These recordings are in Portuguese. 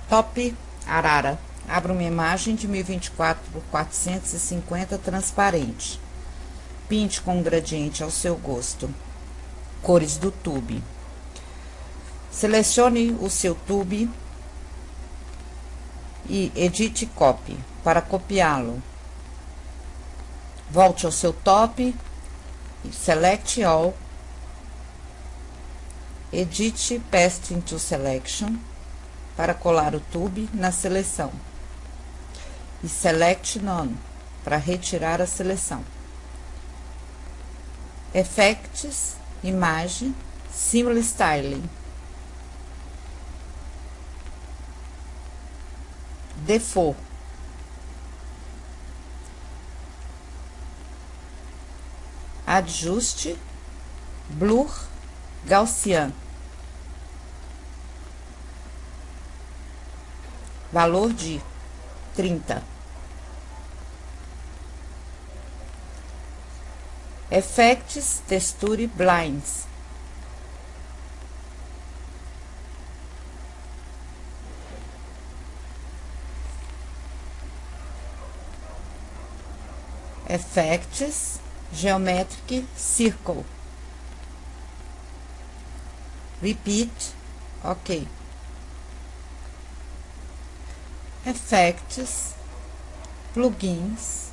Top Arara. Abra uma imagem de 1024 por 450 transparente. Pinte com um gradiente ao seu gosto. Cores do tube. Selecione o seu tube e edite copy para copiá-lo. Volte ao seu top e select all. Edite paste into selection para colar o tube na seleção. E select none para retirar a seleção. Effects, imagem, Simple Styling. Default. Ajuste, Blur, Gaussian. Valor de 30. Effects, Texture, Blinds. Effects, Geometric Circle. Repeat, ok. Effects, Plugins,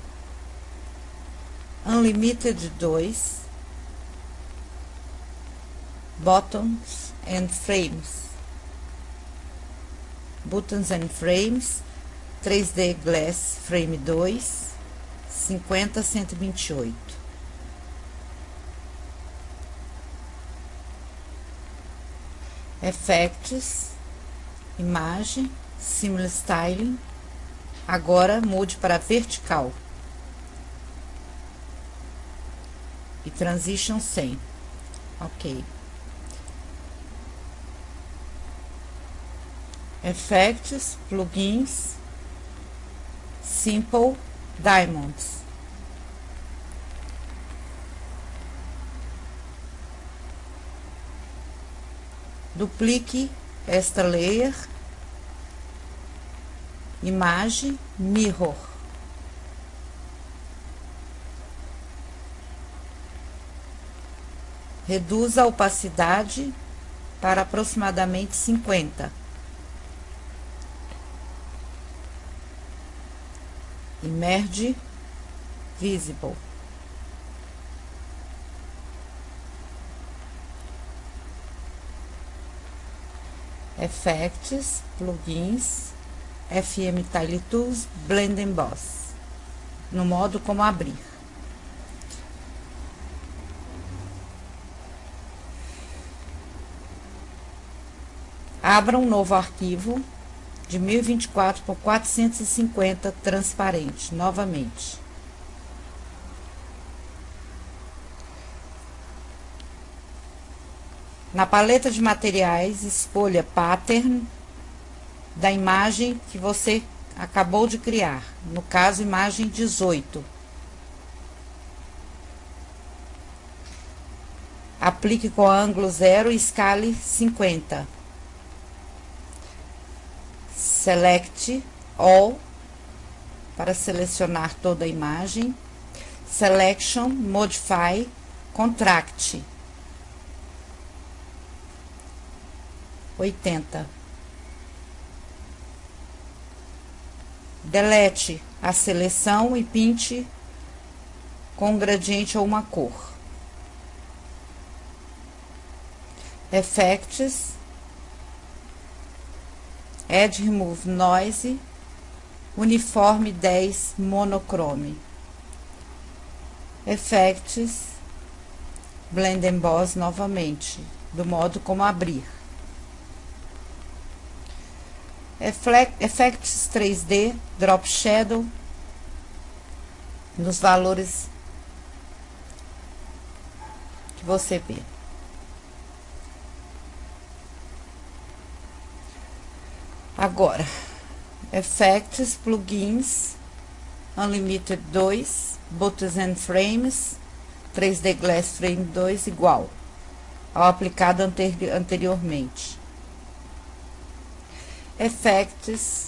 Unlimited 2, Buttons and Frames. Buttons and Frames, 3D Glass Frame 2, 50-128. Effects, imagem, Simple Styling. Agora mude para vertical. E Transition 100. Ok. Effects, Plugins, Simple Diamonds. Duplique esta layer. Imagem, Mirror. Reduza a opacidade para aproximadamente 50. Merge Visible. Effects, Plugins, FM Tile Tools, Blend Emboss. No modo como abrir. Abra um novo arquivo de 1024 por 450 transparente, novamente. Na paleta de materiais, escolha Pattern da imagem que você acabou de criar, no caso, imagem 18. Aplique com ângulo 0 e escale 50. Select All para selecionar toda a imagem. Selection, Modify, Contract. 80. Delete a seleção e pinte com um gradiente ou uma cor. Effects, Add Remove Noise, Uniforme 10 Monochrome. Effects, Blend Emboss novamente, do modo como abrir. Effects 3D, Drop Shadow, nos valores que você vê. Agora, Effects, Plugins, Unlimited 2, Buttons and Frames, 3D Glass Frame 2 igual ao aplicado anteriormente. Effects,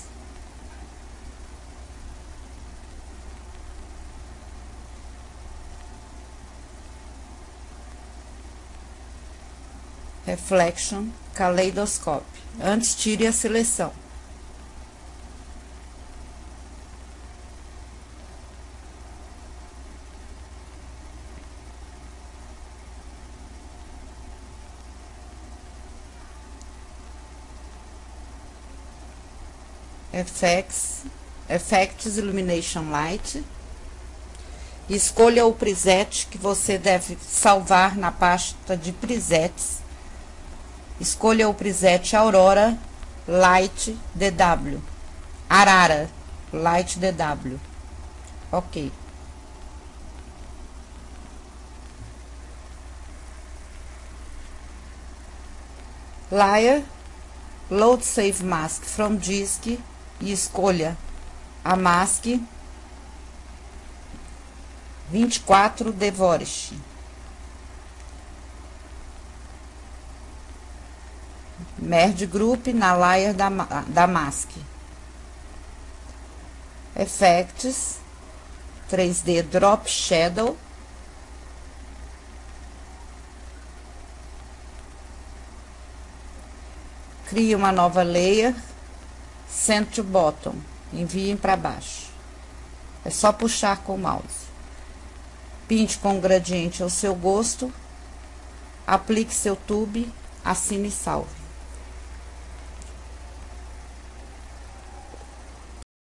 Reflection, Kaleidoscope. Antes, tire a seleção. Effects Illumination Light. Escolha o preset que você deve salvar na pasta de presets. Escolha o preset Aurora Light DW. Arara Light DW. Ok. Layer Load Save Mask from Disk e escolha a mask 24 Devorish. Merge Group na layer da mask. Effects 3D Drop Shadow. Crie uma nova layer. Send to bottom. Enviem para baixo. É só puxar com o mouse. Pinte com o gradiente ao seu gosto. Aplique seu tube. Assine e salve.